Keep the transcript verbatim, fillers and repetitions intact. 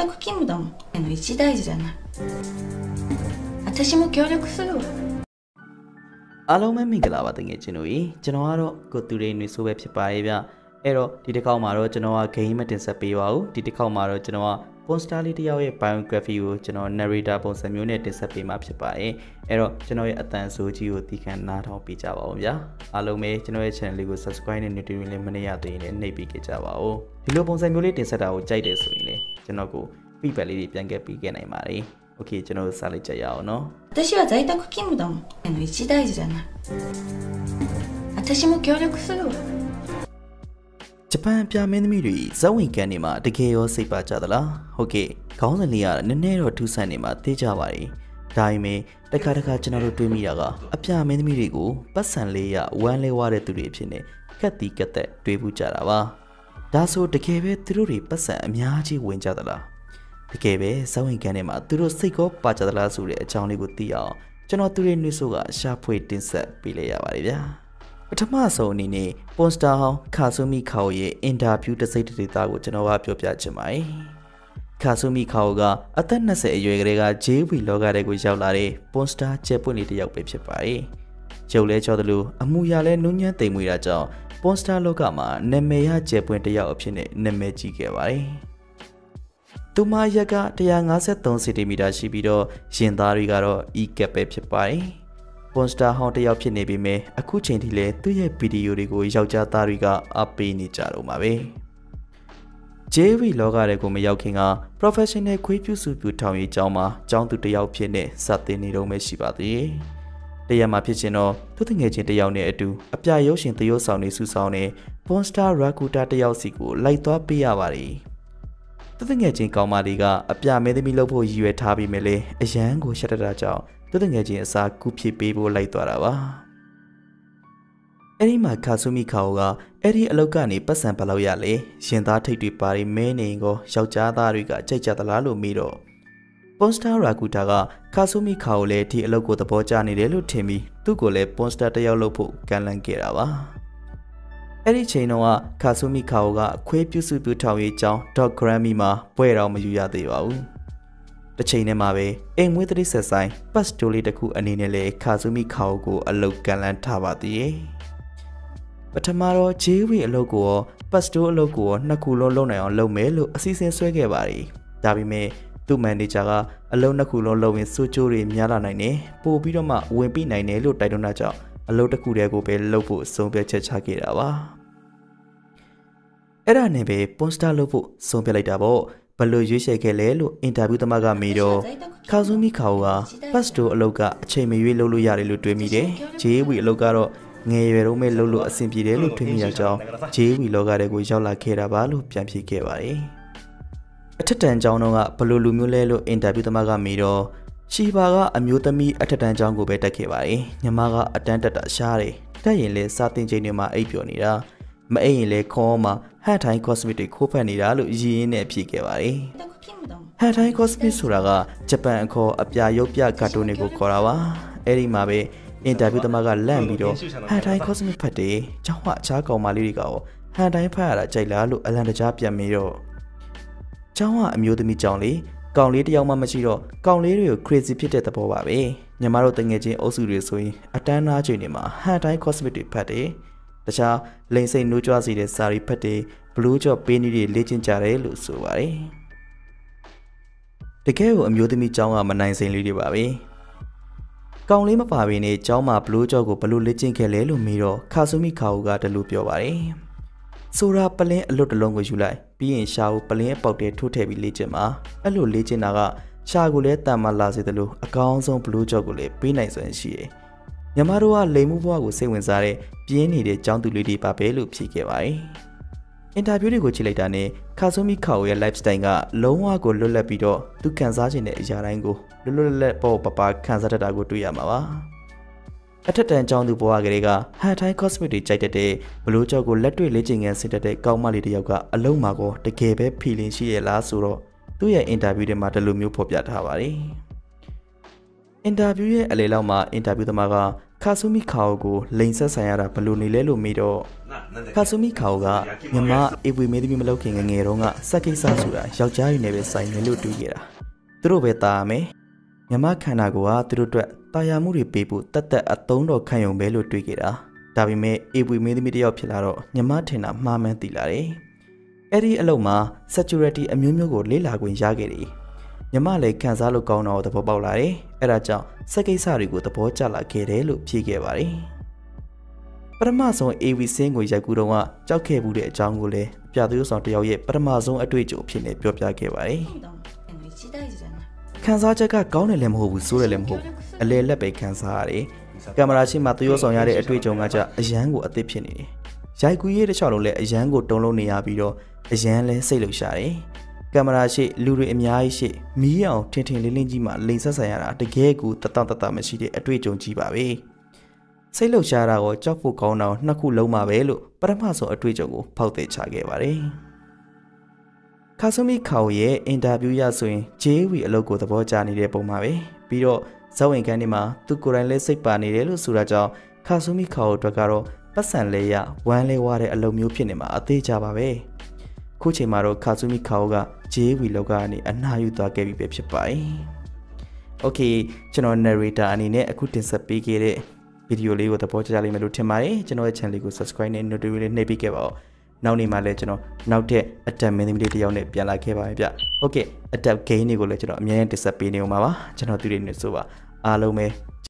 宅勤務だもん。あの一大事じゃない。私も協力するわ。 အားလုံးပဲမင်္ဂလာပါတကယ်ကျွန်တော်ကြီးကျွန်တော်ကတော့ကိုသူရိနေဆိုပဲဖြစ်ပါရဲ့ဗျအဲ့တော့ဒီတစ်ခေါက်မှာတော့ကျွန်တော်က game မတင်ဆက်ပေးပါဘူးဒီတစ်ခေါက်မှာတော့ကျွန်တော်က poster လေးတစ်ယောက်ရဲ့ biography ကိုကျွန်တော် narrator ပုံစံမျိုးနဲ့တင်ဆက်ပေးမှာဖြစ်ပါရဲ့အဲ့တော့ကျွန်တော်ရဲ့အတန်ဆိုးကြီးကိုတီးခန့်နားထောင်ပေးကြပါဦးဗျာအားလုံးပဲကျွန်တော်ရဲ့ channel လေးကို subscribe နဲ့ notification လေးမနှိပ်ရသေးရင်လည်းနှိပ်ပေးကြပါဦးဒီလိုပုံစံမျိုးလေးတင်ဆက်တာကိုကြိုက်တယ်ဆိုရင်လည်းကျွန်တော်ကို feedback လေးတွေပြန်ခဲ့ပေးခဲ့နိုင်ပါတယ်โอเคကျွန်တော်စားလိုက်ကြရအောင်နော်私は在宅勤務だもん。あの一大事じゃない。私も協力するわ。 ဂျပန်ပြမင်းသမီးတွေဇဝင်ကန်နေမှာတကယ်ရောစိတ်ပါကြသလားဟုတ်ကဲ့ခေါင်းစဉ်လေးကနည်းနည်းတော့ထူးဆန်းနေမှာသိကြပါရဲ့ဒါပေမဲ့တခါတခါကျွန်တော်တို့တွေးမိတာကအပြမင်းသမီးတွေကိုပတ်စံလေးရဝမ်းလဲဝါတဲ့သူတွေဖြစ်နေကက်တီကက်သက်တွေးဘူးကြတာပါဒါဆိုတကယ်ပဲသူတို့တွေပတ်စံအများကြီးဝင်ကြသလားတကယ်ပဲဇဝင်ကန်ထဲမှာသူတို့စိတ်ကောပါကြသလားဆိုတဲ့အကြောင်းလေးကိုသိအောင်ကျွန်တော်သူတွေနှွေးဆိုကရှာဖွေတင်ဆက်ပေးလိုက်ရပါတယ်ဗျာပထမဆုံးအနေနဲ့ပွန်စတာဟောင်းခါဆူမီခါဟိုရဲ့အင်တာဗျူးတစ်စိတ်တစ်ဒေသကိုကျွန်တော်ကပြောပြချင်ပါတယ်ခါဆူမီခါဟိုကအသက်၂၀အရွယ်ကလေးကဂျေးဝီလောကထဲကိုရောက်လာတဲ့ပွန်စတာကျဲပွင့်လေးတစ်ယောက်ပဲဖြစ်ပါတယ်ကျုပ်လဲကြောတယ်လို့အမှုရလဲနုညံ့သိမ်မွေးတာကြောင့်ပွန်စတာလောကမှာနာမည်ရကျဲပွင့်တစ်ယောက်အဖြစ်နဲ့နာမည်ကြီးခဲ့ပါတယ်သူမရက်က၁၅၃စင်တီမီတာရှိပြီးတော့ရင်သားတွေကတော့ E ကပ်ပဲဖြစ်ပါတယ်။ပွန်စတာဟောင်းတစ်ယောက်ဖြစ်နေပြီမဲ့အခုချိန်ထိလည်းသူ့ရဲ့ဗီဒီယိုတွေကိုယောက်ျားသားတွေကအပေးနေကြတော့မှာပဲ။ ဂျေး ဝီ လောကတွေကိုမရောက်ခင်က professional ခွေးပြုစုပြုထောင်ရေးကျောင်းမှာကျောင်းသူတစ်ယောက်ဖြစ်နေစတင်နေတော့မှရှိပါသေးတယ်။တရက်မှာဖြစ်ချင်တော့သူ့တငယ်ချင်းတစ်ယောက်နဲ့အတူအပြရုပ်ရှင်သရုပ်ဆောင်နေစုဆောင်နေပွန်စတာရာကူတာတစ်ယောက်စီကိုလိုက်သွားပေးရပါတယ်။သူတငယ်ချင်းကောင်မလေးကအပြမဲသမီးလုပ်ဖို့ရည်ရွယ်ထားပြီးမယ်လေအရန်ကိုရှက်တတာကြောင့်သူတငယ်ချင်းအစားကူဖြစ်ပေးဖို့လိုက်သွားတာပါအဲ့ဒီမှာခါဆူမီခါဟိုကအဲ့ဒီအလုပ်ကနေပတ်စံဘလောက်ရလဲရှင်သားထိတ်တွေပါရီမဲနေကိုယောက်ျားသားတွေကကြိုက်ကြသလားလို့မေးတော့ပွန်စတာရာကူတာကခါဆူမီခါဟိုလည်းဒီအလုပ်ကိုသဘောကျနေတယ်လို့ထင်ပြီးသူ့ကိုလည်းပွန်စတာတစ်ယောက်လုပ်ဖို့ကန့်လန့်ခဲ့တာပါအဲ့ဒီချိန်တော့ခါဆူမီခါဟိုကခွေးပြုစုပြုထောင်ရေးကျောင်းဒေါက်ဂရမ်မီမှာပွဲတော်မယူရသေးပါဘူး။တစ်ချိန်နဲ့မှာပဲအိမ်မွေးသတိဆက်ဆိုင်ပတ်စတိုလေးတစ်ခုအနေနဲ့လေခါဆူမီခါဟိုကိုအလုတ်ကန်လန်းထားပါသေးတယ်။ပထမတော့ဂျေးဝီအလုတ်ကိုပတ်စတိုအလုတ်ကိုနှစ်ခုလုံးလုပ်နိုင်အောင်လုပ်မယ်လို့အစီအစဉ်ဆွဲခဲ့ပါတယ်။ဒါပေမဲ့သူ့မန်နေဂျာကအလုတ်နှစ်ခုလုံးလုပ်ရင်စိုးကျိုးတွေများလာနိုင်တယ်။ပို့ပြီးတော့မှဝင်ပြီးနိုင်တယ်လို့တိုက်တွန်းတာကြောင့်အလုပ်တစ်ခုတည်းကိုပဲလုပ်ဖို့ဆုံးဖြတ်ချက်ချခဲ့တာပါအဲ့ဒါနဲ့ပဲပွန်စတာလုပ်ဖို့ဆုံးဖြတ်လိုက်တာပေါ့ဘယ်လိုရွေးချယ်ခဲ့လဲလို့အင်တာဗျူးသမားကမေးတော့ခါဆူမီခါဟိုကပတ်စတိုအလုပ်ကအချိန်မရွေးလုပ်လို့ရတယ်လို့တွေးမိတယ်ဂျေးဝီအလုပ်ကတော့ငယ်ရွယ်တုန်းပဲလုပ်လို့အဆင်ပြေတယ်လို့တွေးမိရကြောင်းဂျေးဝီလောကတဲ့ကိုရောက်လာခဲ့တာပါလို့ပြန်ဖြေခဲ့ပါတယ်အထက်တန်းကျောင်းတော့ကဘယ်လိုလူမျိုးလဲလို့အင်တာဗျူးသမားကမေးတော့ရှီဘာကအမျိုးသမီးအထက်တန်းကျောင်းကိုပဲတက်ခဲ့ပါတယ်ညီမကအတန်းတက်တာရှားတယ်တက်ရင်လဲစာတင်ချိန်တွေမှာအိပ်ပျော်နေတာမအိပ်ရင်လဲခေါင်းမှာဟန်ထိုင်း cosmic တွေခိုးဖက်နေတာလို့ရည်ရင်းနဲ့ဖြေခဲ့ပါတယ်ဟန်ထိုင်း cosmic ဆိုတာကဂျပန်အခေါ်အပြာရုပ်ပြကာတွန်းတွေကိုခေါ်တာပါအဲ့ဒီမှာပဲအင်တာဗျူးသမားကလန့်ပြီးတော့ဟန်ထိုင်း cosmic ဖတ်တယ်ကျောင်းကအခြားကောင်မလေးတွေကရောဟန်ထိုင်းဖတ်ရတာကြိုက်လားလို့အလန့်တကြားပြန်မေးတော့ကျောင်းကအမျိုးသမီးကျောင်းလေးကောင်လေးတယောက်မှမရှိတော့ကောင်လေးတွေကို crazy ဖြစ်တဲ့သဘောပါပဲညီမတို့တငယ်ချင်းအုပ်စုတွေဆိုရင်အတန်းနာချိန်တွေမှာဟန်တိုင်း cosmic တွေဖတ်တယ်တခြားလိန်စိတ်နှိုးကြွစီတဲ့စာရီဖတ်တယ်ဘလူးကြော့ပေးနည်းတွေလေ့ကျင့်ကြတယ်လို့ဆိုပါတယ်တကယ်ကိုအမျိုးသမီးကျောင်းကမနိုင်စိန်လေးတွေပါပဲကောင်လေးမပါဘဲနဲ့ကျောင်းမှာဘလူးကြော့ကိုဘလို့လေ့ကျင့်ခဲ့လဲလို့မေးတော့ခါဆူမီခါဟိုကတလူပြောပါတယ်ဆိုတာပလင်းအလွတ်တလုံးကိုယူလိုက်ပြီးရင်ရှာကိုပလင်းအပေါက်တဲထိုးထည့်ပြီးလေ့ကျင့်ပါအဲ့လိုလေ့ကျင့်တာကရှာကိုလည်းတန်မလာစေတယ်လို့အကောင်းဆုံးဘလူးကြော့ကိုလည်းပေးနိုင်စွမ်းရှိတယ်။ညီမတို့ကလိမ်မှုဘဝကိုစိတ်ဝင်စားတဲ့ပြင်းနေတဲ့ចောင်းသူလေးတွေပါပဲလို့ဖြေခဲ့ပါတယ်။အင်တာဗျူးတွေကိုကြည့်လိုက်တာနဲ့ခါဆူမီခါဟိုရဲ့ lifestyle ကလုံးဝကိုလွတ်လပ်ပြီးတော့သူခံစားခြင်းတဲ့အရာတိုင်းကိုလွတ်လွတ်လပ်လပ်ပေါ်ပပခံစားတတ်တာကိုတွေ့ရမှာပါ။အထက်တန်းကျောင်းသူဘဝကလေးကဟန်ထိုင်း cosmic တွေကြိုက်တတ်တဲ့ဘလို့ကြောက်ကိုလက်တွေ့လေ့ကျင့်ခန်းဆင်တတ်တဲ့ကောင်းမလေးတစ်ယောက်ကအလုံးမှာကိုတကယ်ပဲဖီလင်ရှိရလားဆိုတော့သူ့ရဲ့အင်တာဗျူးတွေမှာဒီလိုမျိုးဖော်ပြထားပါတယ်။အင်တာဗျူးရဲ့အလေလောက်မှာအင်တာဗျူးသမားက Kasumi Kaho ကိုလိန်ဆက်ဆိုင်ရတာဘလို့နေလဲလို့မေးတော့ Kasumi Kaho ကမြမအေးပွေမေးသမီးမလုပ်ခင်ငငယ်တုန်းကစက်ကိစ္စဆိုတာယောက်ျားရည်နဲ့ပဲဆိုင်တယ်လို့တွေးခဲ့တာသူတို့ပဲတာရမယ်မြမခန္ဓာကိုယ်ကသူတို့အတွက်တာယာမှုတွေပေးဖို့တတ်တတ်အသုံးတော်ခံရုံပဲလို့တွေးခဲ့တာဒါပေမဲ့အေးပွေမေးသမီးတယောက်ဖြစ်လာတော့မြမထင်တာမှားမှန်းသိလာတယ်အဲ့ဒီအလုပ်မှာ security အမျိုးမျိုးကိုလေ့လာခွင့်ရခဲ့တယ်မြမလည်းခံစားလို့ကောင်းတော့သဘောပေါက်လာတယ်အဲ့ဒါကြောင့်စက်ကိစ္စတွေကိုသဘောကျလာခဲ့တယ်လို့ဖြေခဲ့ပါတယ်ပထမဆုံး A V စင်းကိုရိုက်ကူးတော့ကကြောက်ခဲ့မှုတဲ့အကြောင်းကိုလည်းပြသူရုပ်ဆောင်တယောက်ရဲ့ပထမဆုံးအတွေ့အကြုံဖြစ်နေပြောပြခဲ့ပါတယ်ခံစားချက်ကကောင်းတယ်လည်းမဟုတ်ဘူးဆိုးတယ်လည်းမဟုတ်အလေလက်ပဲခံစားရတယ်ကင်မရာရှေ့မှာသူရုပ်ဆောင်ရတဲ့အတွေ့အကြုံကကြအရန်ကိုအသစ်ဖြစ်နေတယ်ရိုက်ကူးရေးတစ်ချောင်းလုံးလည်းအရန်ကိုတုံးလုံးနေရပြီးတော့အရန်လည်းစိတ်လှုပ်ရှားတယ်ကင်မရာရှေ့လူတွေအများကြီးရှေ့မီးအောင်ထင်ထင်လင်းလင်းကြီးမှလိန်ဆက်ဆိုင်ရတာတကယ်ကိုတတတတမရှိတဲ့အတွေ့အကြုံကြီးပါပဲစိတ်လှုပ်ရှားတာကိုကြောက်ဖို့ကောင်းတော့နှစ်ခုလုံးပါပဲလို့ပထမဆုံးအတွေ့အကြုံကိုဖောက်သိချခဲ့ပါတယ်Kasumi Kaho ရဲ့အင်တာဗျူးရဆိုရင် J W အလုပ်ကိုသဘောကျနေတဲ့ပုံမှာပဲပြီးတော့ဇာဝင်ခန်းထဲမှာသူကိုယ်တိုင်လည်းစိတ်ပါနေတယ်လို့ဆိုတာကြောင့် Kasumi Kaho အတွက်ကတော့ပတ်စံလဲရဝမ်းလဲဝါတဲ့အလုပ်မျိုးဖြစ်နေမှာအသေးကြပါပဲခုချိန်မှာတော့ Kasumi Kaho က J W လောက်ကနေအနားယူသွားခဲ့ပြီပဲဖြစ်ပါတယ်။ Okay ကျွန်တော် narrator အနေနဲ့အခုတင်ဆက်ပေးခဲ့တဲ့ဗီဒီယိုလေးကိုသဘောကျကြလိမ့်မယ်လို့ထင်ပါတယ်ကျွန်တော်ရဲ့ channel လေးကို subscribe နဲ့ notification လေးနှိပ်ပေးခဲ့ပါဦးနောက်နေ့မှလည်းကျွန်တော်နောက်ထပ်အတက်မင်းသမီးလေးတစ်ယောက်နဲ့ပြန်လာခဲ့ပါမယ်ဗျ။ Okay အတက် game တွေကိုလည်းကျွန်တော်အများကြီးတင်ဆက်ပေးနေအောင်ပါပါကျွန်တော်သူတွေနေဆိုပါအားလုံးပဲ